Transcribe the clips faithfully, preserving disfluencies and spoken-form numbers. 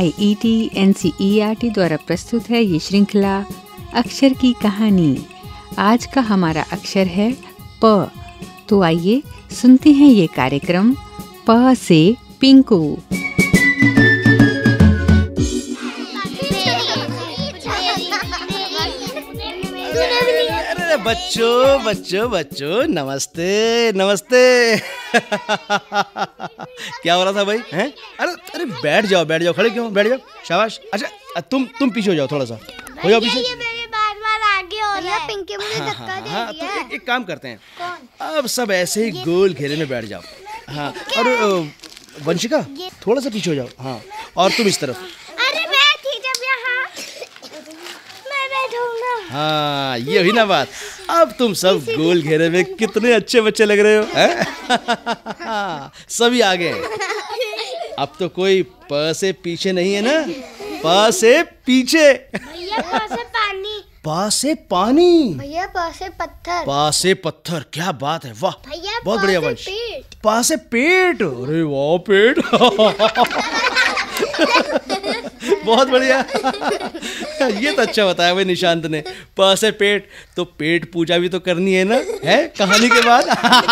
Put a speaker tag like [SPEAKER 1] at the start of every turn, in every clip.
[SPEAKER 1] आई E T N C E R T द्वारा प्रस्तुत है ये श्रृंखला अक्षर की कहानी। आज का हमारा अक्षर है प। तो आइए सुनते हैं ये कार्यक्रम प से पिंकू।
[SPEAKER 2] अरे बच्चों बच्चों बच्चों नमस्ते नमस्ते। क्या हो रहा था भाई हैं? अरे अरे बैठ जाओ बैठ जाओ, खड़े क्यों? बैठ जाओ, शाबाश। अच्छा तुम तुम पीछे हो जाओ, थोड़ा सा हो जाओ पीछे।
[SPEAKER 3] ये मेरे बार बार आगे हो रहा है, पिंकी मुझे धक्का दे
[SPEAKER 2] हाँ,
[SPEAKER 3] रही
[SPEAKER 2] तो
[SPEAKER 3] है।
[SPEAKER 2] एक, एक काम करते हैं,
[SPEAKER 3] कौन?
[SPEAKER 2] अब सब ऐसे ही गोल घेरे में बैठ जाओ। हाँ, और अ, वंशिका थोड़ा सा पीछे हो जाओ। हाँ, और तुम इस तरफ।
[SPEAKER 3] अरे मैं थी जब यहाँ, मैं बैठूंगा।
[SPEAKER 2] हाँ, ये हुई ना बात। अब तुम सब गोल घेरे में कितने अच्छे बच्चे लग रहे हो हैं? सभी आगे। अब तो कोई प से पीछे नहीं है ना, प से पीछे।
[SPEAKER 3] भैया पास से पानी,
[SPEAKER 2] पा से पानी,
[SPEAKER 3] भैया पास से पत्थर,
[SPEAKER 2] पा से पत्थर। क्या बात है, वाह,
[SPEAKER 3] भैया
[SPEAKER 2] बहुत बढ़िया वंश।
[SPEAKER 3] पेट,
[SPEAKER 2] पा से पेट, अरे वाह पेट। बहुत बढ़िया। ये तो अच्छा बताया भाई निशांत ने। पा से पेट, तो पेट पूजा भी तो करनी है ना, है कहानी के बाद।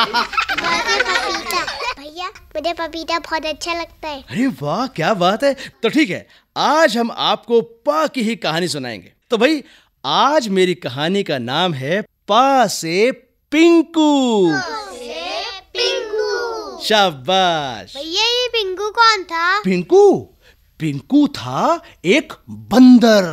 [SPEAKER 3] भैया मुझे पपीता बहुत अच्छा लगता है।
[SPEAKER 2] अरे वाह क्या बात है। तो ठीक है, आज हम आपको पा की ही कहानी सुनाएंगे। तो भाई आज मेरी कहानी का नाम है पा से पिंकू।
[SPEAKER 3] पिंकू।
[SPEAKER 2] शाबाश।
[SPEAKER 3] भैया ये पिंकू कौन था?
[SPEAKER 2] पिंकू पिंकू था एक बंदर।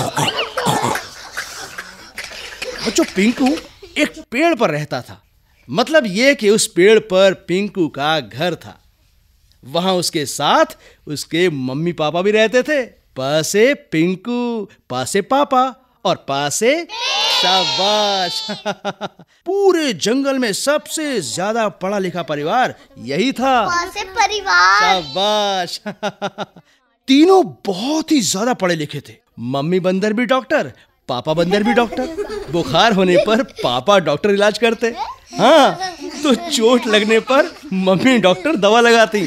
[SPEAKER 2] बच्चों पिंकू एक पेड़ पर रहता था। मतलब ये कि उस पेड़ पर पिंकू का घर था। वहां उसके साथ उसके मम्मी पापा भी रहते थे। प से पिंकू, पा से पापा और पा से शाबाश। पूरे जंगल में सबसे ज्यादा पढ़ा लिखा परिवार यही था।
[SPEAKER 3] पास से परिवार।
[SPEAKER 2] शाबाश। तीनों बहुत ही ज्यादा पढ़े लिखे थे। मम्मी बंदर भी डॉक्टर, पापा बंदर भी डॉक्टर। बुखार होने पर पापा डॉक्टर इलाज करते, हाँ, तो चोट लगने पर मम्मी डॉक्टर दवा लगाती।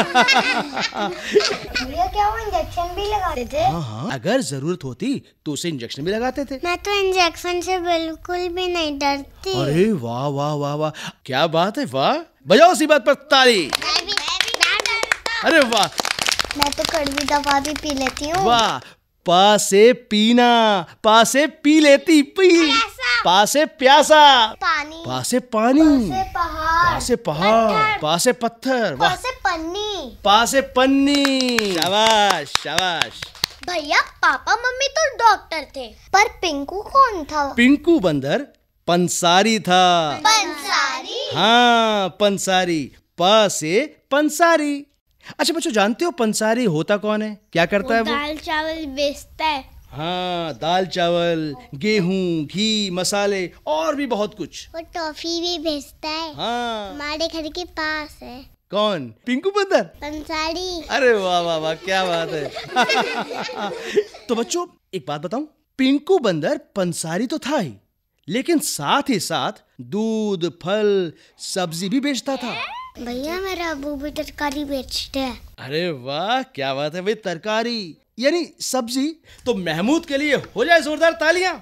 [SPEAKER 3] भैया क्या वो इंजेक्शन भी लगाते थे?
[SPEAKER 2] हाँ हाँ, अगर जरूरत होती तो उसे इंजेक्शन भी लगाते थे।
[SPEAKER 3] मैं तो इंजेक्शन से बिल्कुल भी नहीं डरती।
[SPEAKER 2] अरे वाह वाह वाह वाह, क्या बात है, वाह। बजाओ इसी बात पर ताली। अरे वाह,
[SPEAKER 3] मैं तो कड़वी दवा भी पी लेती हूँ।
[SPEAKER 2] वाह। पा से पीना, पा से पी लेती, पी। पा से प्यासा,
[SPEAKER 3] पानी,
[SPEAKER 2] पा से पानी,
[SPEAKER 3] से पहाड़,
[SPEAKER 2] पा से पहाड़, पा से पत्थर, वाह।
[SPEAKER 3] पा से पन्नी,
[SPEAKER 2] पा से पन्नी। शाबाश शाबाश।
[SPEAKER 3] भैया पापा मम्मी तो डॉक्टर थे, पर पिंकू कौन था?
[SPEAKER 2] पिंकू बंदर पंसारी था।
[SPEAKER 3] पंसारी।
[SPEAKER 2] हाँ पंसारी, पा से पंसारी। अच्छा बच्चों, जानते हो पंसारी होता कौन है, क्या करता है वो?
[SPEAKER 3] दाल चावल बेचता है।
[SPEAKER 2] हाँ, दाल चावल, गेहूं, घी, मसाले और भी बहुत कुछ।
[SPEAKER 3] वो टॉफी भी बेचता है।
[SPEAKER 2] हाँ।
[SPEAKER 3] हमारे घर के पास है।
[SPEAKER 2] कौन? पिंकू बंदर।
[SPEAKER 3] पंसारी।
[SPEAKER 2] अरे वाह वाह वाह, क्या बात है। तो बच्चों एक बात बताऊं, पिंकू बंदर पंसारी तो था ही, लेकिन साथ ही साथ दूध, फल, सब्जी भी बेचता था।
[SPEAKER 3] भैया मेरा अबू भी तरकारी बेचते हैं।
[SPEAKER 2] अरे वाह क्या बात है भाई, तरकारी यानी सब्जी। तो महमूद के लिए हो जाए जोरदार तालियां।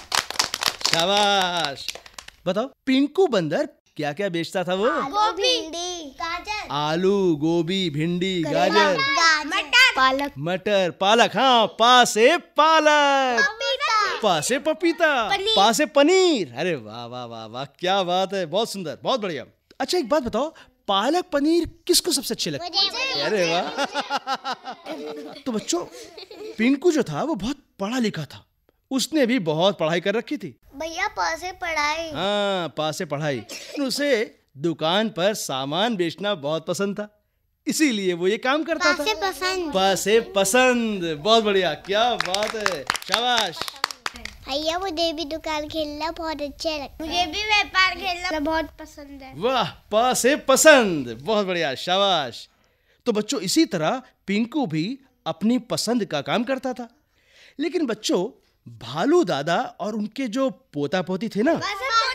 [SPEAKER 2] शाबाश। बताओ पिंकू बंदर क्या क्या बेचता था वो?
[SPEAKER 3] गोभी, गाजर,
[SPEAKER 2] आलू, गोभी, भिंडी, गाजर,
[SPEAKER 3] मटर, पालक,
[SPEAKER 2] मटर, पालक। हाँ, पा से पालक,
[SPEAKER 3] पपीता,
[SPEAKER 2] पा से पपीता,
[SPEAKER 3] पनीर।
[SPEAKER 2] पा से पनीर। अरे वाह वाह वाह वाह, क्या बात है, बहुत सुंदर, बहुत बढ़िया। अच्छा एक बात बताओ, पालक पनीर किसको सबसे अच्छे लगते हैं? अरे वाह। तो बच्चों पिंकू जो था वो बहुत पढ़ा लिखा था, उसने भी बहुत पढ़ाई कर रखी थी।
[SPEAKER 3] भैया पास से पढ़ाई।
[SPEAKER 2] हाँ, पास से पढ़ाई। उसे दुकान पर सामान बेचना बहुत पसंद था, इसीलिए वो ये काम करता
[SPEAKER 3] पास से
[SPEAKER 2] था।
[SPEAKER 3] पसंद।
[SPEAKER 2] पास से पसंद, बहुत बढ़िया, क्या बात है, शाबाश।
[SPEAKER 3] भैया मुझे भी दुकान खेलना बहुत अच्छा लगता है। मुझे भी व्यापार खेलना बहुत पसंद है।
[SPEAKER 2] वाह, पा से पसंद, बहुत बढ़िया, शाबाश। तो बच्चों इसी तरह पिंकू भी अपनी पसंद का काम करता था। लेकिन बच्चों भालू दादा और उनके जो पोता पोती थे ना,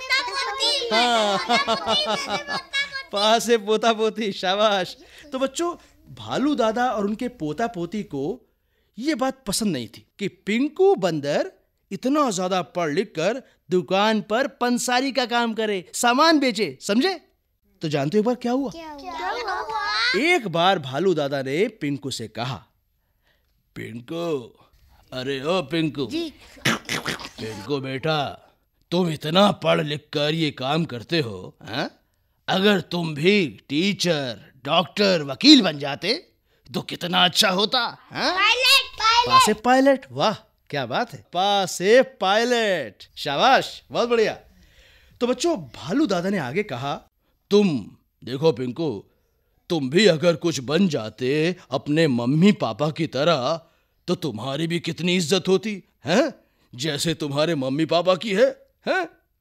[SPEAKER 2] पा से पोता पोती, शाबाश। तो बच्चों भालू दादा और उनके पोता पोती को ये बात पसंद नहीं थी कि पिंकू बंदर इतना ज्यादा पढ़ लिख कर दुकान पर पंसारी का काम करे, सामान बेचे, समझे? तो जानते हो एक बार क्या हुआ?
[SPEAKER 3] क्या हुआ?
[SPEAKER 2] एक बार भालू दादा ने पिंकू से कहा, पिंकू, अरे ओ पिंकू जी। पिंकू बेटा, तुम इतना पढ़ लिख कर ये काम करते हो, हा? अगर तुम भी टीचर, डॉक्टर, वकील बन जाते तो कितना अच्छा होता।
[SPEAKER 3] Pilot, pilot.
[SPEAKER 2] पा से पायलट, वाह क्या बात है, पा से पायलट, शाबाश, बहुत बढ़िया। तो बच्चों, भालू दादा ने आगे कहा, तुम देखो पिंकू, तुम भी अगर कुछ बन जाते अपने मम्मी पापा की तरह तो तुम्हारी भी कितनी इज्जत होती है, जैसे तुम्हारे मम्मी पापा की है, है?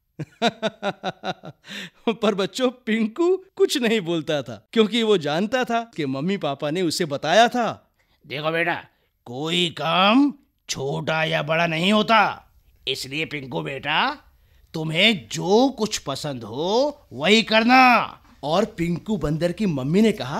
[SPEAKER 2] पर बच्चों, पिंकू कुछ नहीं बोलता था क्योंकि वो जानता था कि मम्मी पापा ने उसे बताया था, देखो बेटा, कोई काम छोटा या बड़ा नहीं होता, इसलिए पिंकू बेटा, तुम्हें जो कुछ पसंद हो वही करना। और पिंकू बंदर की मम्मी ने कहा,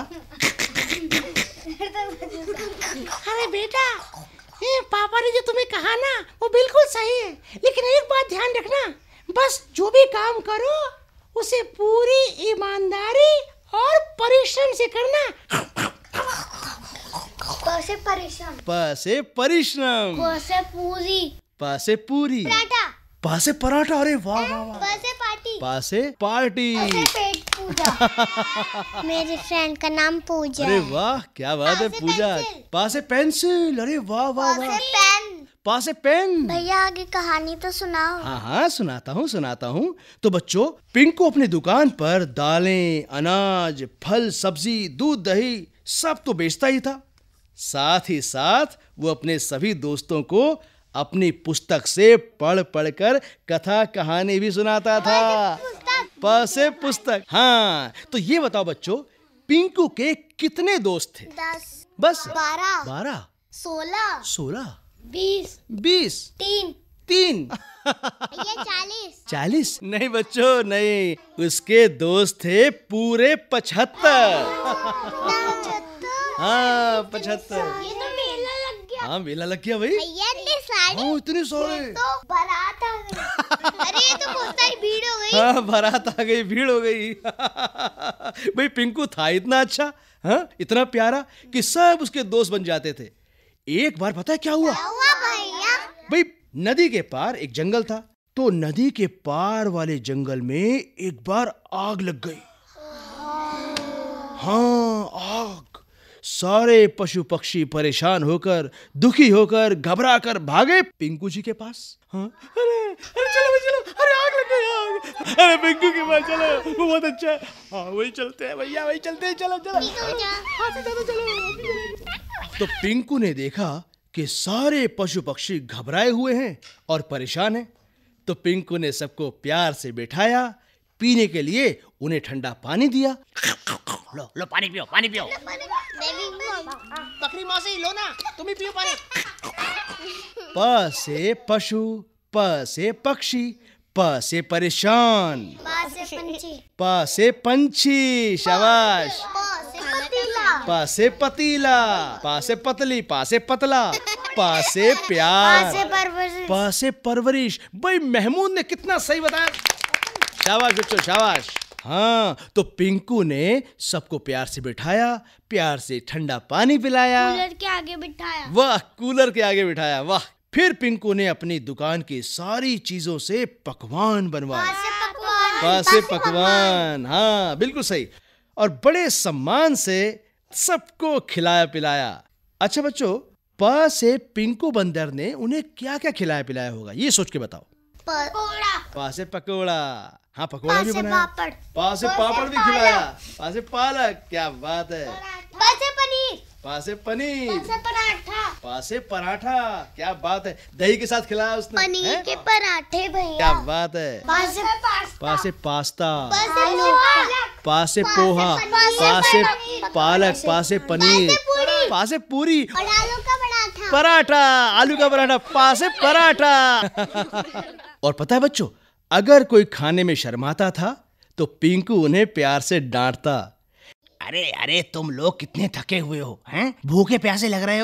[SPEAKER 4] अरे बेटा, ये पापा ने जो तुम्हें कहा ना वो बिल्कुल सही है, लेकिन एक बात ध्यान रखना, बस जो भी काम करो उसे पूरी ईमानदारी और परिश्रम से करना।
[SPEAKER 3] प से परिश्रम,
[SPEAKER 2] प से परिश्रम,
[SPEAKER 3] प से पूरी,
[SPEAKER 2] प से पूरी,
[SPEAKER 3] पराठा,
[SPEAKER 2] पा से पराठा, अरे वाह वाह वाह,
[SPEAKER 3] प से पार्टी,
[SPEAKER 2] पा से पार्टी,
[SPEAKER 3] प से पेट पूजा। मेरे फ्रेंड का नाम पूजा
[SPEAKER 2] अरे
[SPEAKER 3] है।
[SPEAKER 2] वाह क्या बात है
[SPEAKER 3] पा से
[SPEAKER 2] पूजा।
[SPEAKER 3] पेंसिल।
[SPEAKER 2] पा से पेंसिल, अरे वाह वाह
[SPEAKER 3] प
[SPEAKER 2] वाह।
[SPEAKER 3] से पेन।
[SPEAKER 2] पा से पेन।
[SPEAKER 3] भैया आगे कहानी तो सुनाओ।
[SPEAKER 2] हाँ हाँ सुनाता हूँ सुनाता हूँ। तो बच्चों, पिंकू अपनी दुकान पर दालें, अनाज, फल, सब्जी, दूध, दही सब तो बेचता ही था। साथ ही साथ वो अपने सभी दोस्तों को अपनी पुस्तक से पढ़ पढ़ कर कथा कहानी भी सुनाता था। प से पुस्तक। हाँ, तो ये बताओ बच्चों, पिंकू के कितने दोस्त थे?
[SPEAKER 3] दस,
[SPEAKER 2] बस
[SPEAKER 3] बारह,
[SPEAKER 2] बारह,
[SPEAKER 3] सोलह,
[SPEAKER 2] सोलह,
[SPEAKER 3] बीस,
[SPEAKER 2] बीस,
[SPEAKER 3] तीन,
[SPEAKER 2] तीन,
[SPEAKER 3] ये चालीस।
[SPEAKER 2] चालीस? नहीं बच्चों नहीं, उसके दोस्त थे पूरे पचहत्तर। हाँ पचहत्तर।
[SPEAKER 3] ये तो मेला लग गया।
[SPEAKER 2] हाँ मेला लग गया भाई।
[SPEAKER 3] भैया इतने सारे,
[SPEAKER 2] हाँ इतने सारे।
[SPEAKER 3] तो बारात आ गई। अरे ये तो बहुत सारी भीड़ हो गई।
[SPEAKER 2] हाँ बारात आ गई, भीड़ हो गई। भाई पिंकू था इतना अच्छा, हाँ इतना प्यारा कि सब उसके दोस्त बन जाते थे। एक बार पता है क्या हुआ?
[SPEAKER 3] क्या हुआ भैया?
[SPEAKER 2] भाई नदी के पार एक जंगल था, तो नदी के पार वाले जंगल में एक बार आग लग गई। हाँ आग। सारे पशु पक्षी परेशान होकर, दुखी होकर, घबरा कर भागे पिंकू जी के पास। हाँ अरे अरे चलो भाई चलो, अरे आग लग गई आग। अरे पिंकू के पास चलो, वो बहुत अच्छा है। हाँ वही चलते हैं भैया, वही चलते हैं, चलो चलो। हाँ चलो चलो। तो पिंकू ने देखा कि सारे पशु पक्षी घबराए हुए हैं और परेशान हैं। तो पिंकू ने सबको प्यार से बिठाया, पीने के लिए उन्हें ठंडा पानी दिया। लो लो पानी पियो, पानी पियो।
[SPEAKER 4] बकरी मौसी लो ना, तुम ही पियो पानी।
[SPEAKER 2] प से पशु, प से पक्षी, प से परेशान,
[SPEAKER 3] प से पंछी,
[SPEAKER 2] प से पंछी, शाबाश।
[SPEAKER 3] प से पतीला,
[SPEAKER 2] प से पतीला, प से पतली, प से पतला, प से प्यार,
[SPEAKER 3] प से परवरिश,
[SPEAKER 2] प से परवरिश। भाई महमूद ने कितना सही बताया, शाबाश बच्चों शाबाश। हाँ, तो पिंकू ने सबको प्यार से बिठाया, प्यार से ठंडा पानी पिलाया।
[SPEAKER 3] कूलर के आगे बिठाया।
[SPEAKER 2] वाह, कूलर के आगे बिठाया, वाह। फिर पिंकू ने अपनी दुकान की सारी चीजों से पकवान बनवाए।
[SPEAKER 3] प से पकवान,
[SPEAKER 2] प से पकवान, हाँ बिल्कुल सही। और बड़े सम्मान से सबको खिलाया पिलाया। अच्छा बच्चों, प से पिंकू बंदर ने उन्हें क्या क्या खिलाया पिलाया होगा, ये सोच के बताओ।
[SPEAKER 3] पकोड़ा,
[SPEAKER 2] प से पकोड़ा, हाँ पकोड़ा भी
[SPEAKER 3] से
[SPEAKER 2] बनाया।
[SPEAKER 3] पापड़,
[SPEAKER 2] प से पापड़ भी खिलाया, प से पालक, क्या बात है।
[SPEAKER 3] प से पनीर,
[SPEAKER 2] प से पनीर,
[SPEAKER 3] प से पराठा,
[SPEAKER 2] प से पराठा, क्या बात है। दही के साथ खिलाया उसने,
[SPEAKER 3] पनीर
[SPEAKER 2] हैं?
[SPEAKER 3] के पराठे भैया।
[SPEAKER 2] क्या बात है।
[SPEAKER 3] प से पास्ता,
[SPEAKER 2] प से पास्ता,
[SPEAKER 3] प से पोहा,
[SPEAKER 2] प से पोहा, प से पालक, प से पनीर, प से पूरी,
[SPEAKER 3] और आलू का पराठा।
[SPEAKER 2] पराठा, आलू का पराठा, प से पराठा। और पता है बच्चों, अगर कोई खाने में शर्माता था तो पिंकू उन्हें प्यार से डांटता। अरे अरे तुम लोग कितने थके हुए हो, हैं? भूखे प्यासे लग रहे हो,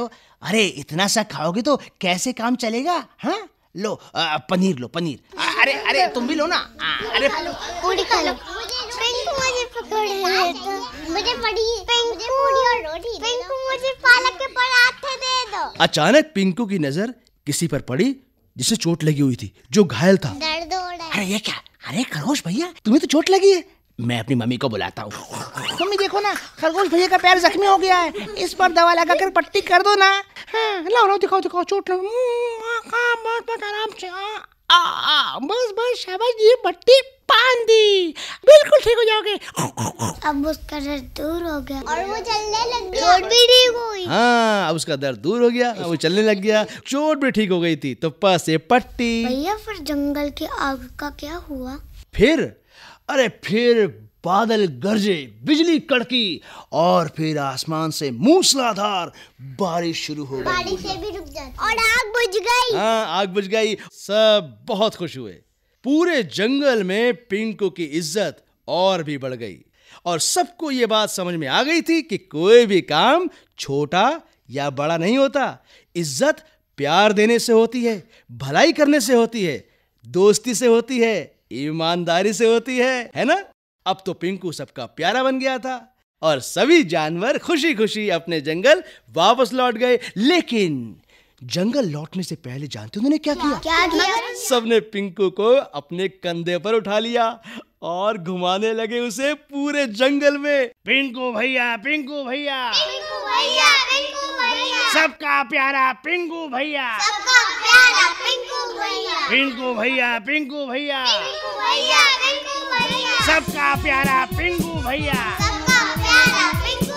[SPEAKER 2] अरे इतना सा खाओगे तो कैसे काम चलेगा? हाँ लो आ, पनीर लो पनीर। आ, अरे अरे तुम भी लो ना। आ, अरे
[SPEAKER 3] पूरी खा लो। पिंकू मुझे पकड़ ले, मुझे पड़ी मुझे पूरी और रोटी। पिंकू मुझे पालक के पराठे दे दो।
[SPEAKER 2] अचानक पिंकू की नजर किसी पर पड़ी जिसे चोट लगी हुई थी, जो घायल था।
[SPEAKER 3] दर्द हो रहा है।
[SPEAKER 4] अरे ये क्या? अरे खरगोश भैया, तुम्हें तो चोट लगी है।
[SPEAKER 2] मैं अपनी मम्मी को बुलाता हूँ।
[SPEAKER 4] मम्मी देखो ना, खरगोश भैया का पैर जख्मी हो गया है, इस पर दवा लगाकर पट्टी कर दो ना। हाँ, लाओ लाओ दिखाओ दिखाओ, चोट लगी। बस बस आराम से। आ, आ, बस बस शाबाश, ये पट्टी बांध दी, बिल्कुल ठीक हो जाओगे।
[SPEAKER 3] अब उसका दर्द दूर हो गया और वो चलने लग गया। चोट भी ठीक हो गई।
[SPEAKER 2] हाँ, अब उसका दर्द दूर हो गया, वो चलने लग गया, चोट भी ठीक हो गई थी। तो पास से पट्टी।
[SPEAKER 3] भैया फिर जंगल की आग का क्या हुआ?
[SPEAKER 2] फिर अरे फिर बादल गरजे, बिजली कड़की और फिर आसमान से मूसलाधार बारिश शुरू हो गई।
[SPEAKER 3] बारिश से भी रुक जाती और आग बुझ गई।
[SPEAKER 2] हाँ, आग बुझ गई। सब बहुत खुश हुए। पूरे जंगल में पिंकू की इज्जत और भी बढ़ गई और सबको ये बात समझ में आ गई थी कि कोई भी काम छोटा या बड़ा नहीं होता। इज्जत प्यार देने से होती है, भलाई करने से होती है, दोस्ती से होती है, ईमानदारी से होती है, है ना? अब तो पिंकू सबका प्यारा बन गया था और सभी जानवर खुशी खुशी अपने जंगल वापस लौट गए। लेकिन जंगल लौटने से पहले जानते उन्होंने क्या किया?
[SPEAKER 3] क्या किया?
[SPEAKER 2] सबने पिंकू को अपने कंधे पर उठा लिया और घुमाने लगे उसे पूरे जंगल में।
[SPEAKER 4] पिंकू भैया, पिंकू भैया,
[SPEAKER 3] पिंकू भैया, पिंकू भैया,
[SPEAKER 4] सबका प्यारा पिंकू भैया,
[SPEAKER 3] सबका प्यारा पिंकू भैया,
[SPEAKER 4] पिंकू भैया, पिंकू भैया,
[SPEAKER 3] पिंकू भैया, पिंकू भैया,
[SPEAKER 4] सबका प्यारा पिंकू भैया,
[SPEAKER 3] सबका प्यारा पिंकू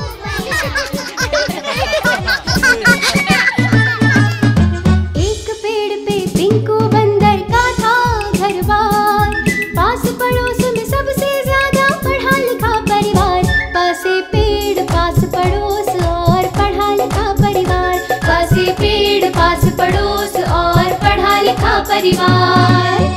[SPEAKER 5] एक पेड़ पे पिंकू बंदर का था घर बार, पास पड़ोस में सबसे ज्यादा पढ़ा लिखा परिवार। पासे पेड़ पास पड़ोस और पढ़ा लिखा परिवार, पासे पेड़ पास पड़ोस और पढ़ा लिखा परिवार।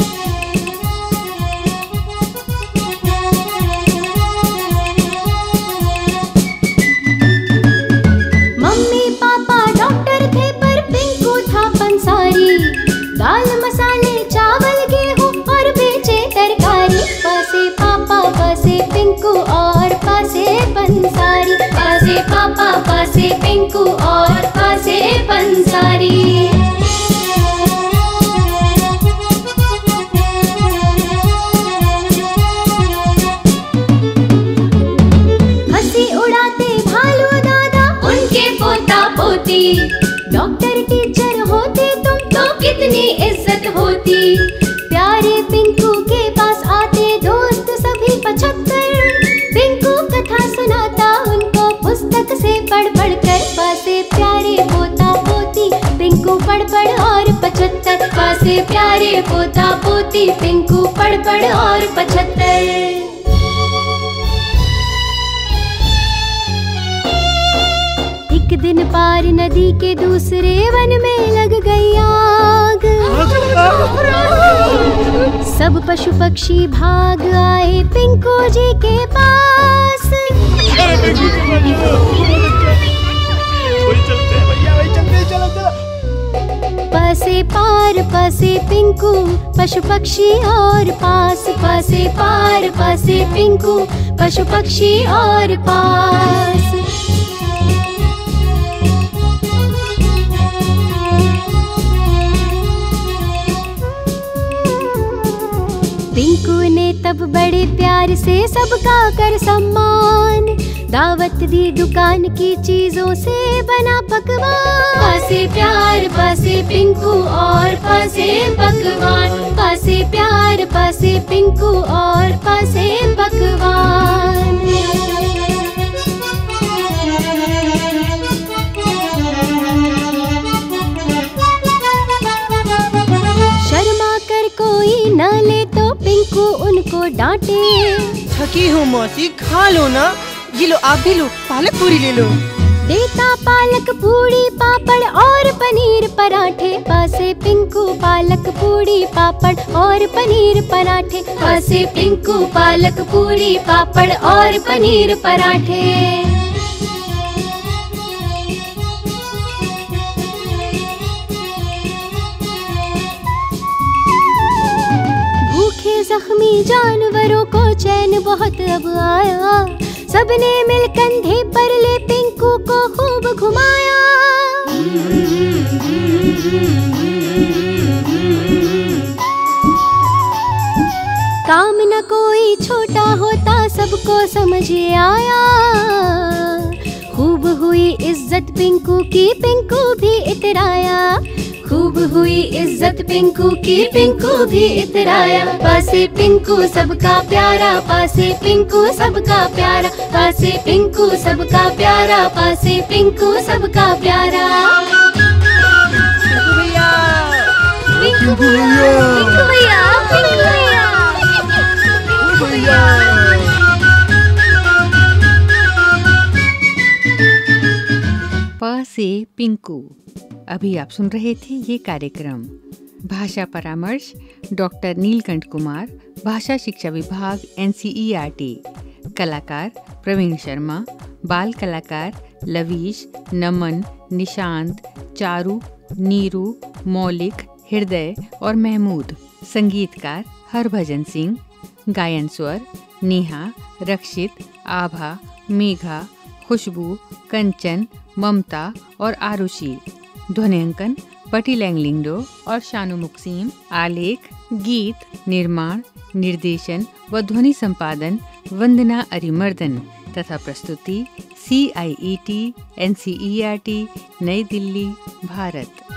[SPEAKER 5] दाल मसाले चावल गेहूं और बेचे तरकारी। पासे पापा पासे पिंकू और पासे पंसारी, पासे पापा पासे पिंकू और पासे पंसारी। हंसी उड़ाते भालू दादा उनके पोता पोती। डॉक्टर टीचर होते तुम तो कितनी इज्जत होती। प्यारे पिंकू के पास आते दोस्त सभी पचहत्तर। पिंकू कथा सुनाता उनको पुस्तक से पढ़ पढ़ कर। पासे प्यारे पोता पोती पिंकू पढ़ पढ़ और पचहत्तर। पासे प्यारे पोता पोती पिंकू पढ़ पढ़ और पचहत्तर। एक दिन पार नदी के दूसरे वन में लग गई आग। सब पशु पक्षी भाग आए पिंकू जी के पास। पासे पार पासे पिंकू पशु पक्षी और पास। पासे पार पासे पिंकू पशु पक्षी और पास। पिंकू ने तब बड़े प्यार से सबका कर सम्मान। दावत दी दुकान की चीजों से बना पकवान। पासे प्यार पासे पिंकू और पासे पकवान। पासे प्यार पासे पिंकू और पासे पकवान। शर्मा कर कोई न ले तो पिंकू उनको डांटे।
[SPEAKER 6] थकी हूँ मौसी, खा लो ना। ये लो, आप भी लो, पालक पूरी ले लो।
[SPEAKER 5] देता पालक पूरी पापड़ और पनीर पराठे। पासे पिंकू पालक पूरी पापड़ और पनीर पराठे। पासे पिंकू पालक पूरी पापड़ और पनीर पराठे। जख्मी जानवरों को चैन बहुत अब आया। सबने मिल कंधे पर ले पिंकू को खूब घुमाया। काम न कोई छोटा होता सबको समझ आया। खूब हुई इज्जत पिंकू की, पिंकू भी इतराया। खूब हुई इज्जत पिंकू की, पिंकू भी इतराया। पासे पिंकू सबका प्यारा, पासे पिंकू सबका प्यारा, पासे पिंकू सबका प्यारा, पासे पिंकू सबका प्यारा। पिंकू भैया, पिंकू भैया, पिंकू भैया, पिंकू भैया।
[SPEAKER 1] प से पिंकू। अभी आप सुन रहे थे ये कार्यक्रम। भाषा परामर्श डॉक्टर नीलकंठ कुमार, भाषा शिक्षा विभाग, N C E R T. कलाकार प्रवीण शर्मा, बाल कलाकार लवीश, नमन, निशांत, चारू, नीरू, मौलिक, हृदय और महमूद। संगीतकार हरभजन सिंह। गायन स्वर नेहा, रक्षित, आभा, मेघा, खुशबू, कंचन, ममता और आरुषि। ध्वनियांकन पटी लैंगलिंगडो और शानु मुक्सीम। आलेख, गीत निर्माण, निर्देशन व ध्वनि संपादन वंदना अरिमर्दन तथा प्रस्तुति C I E T, N C E R T, Nai Delhi, Bharat.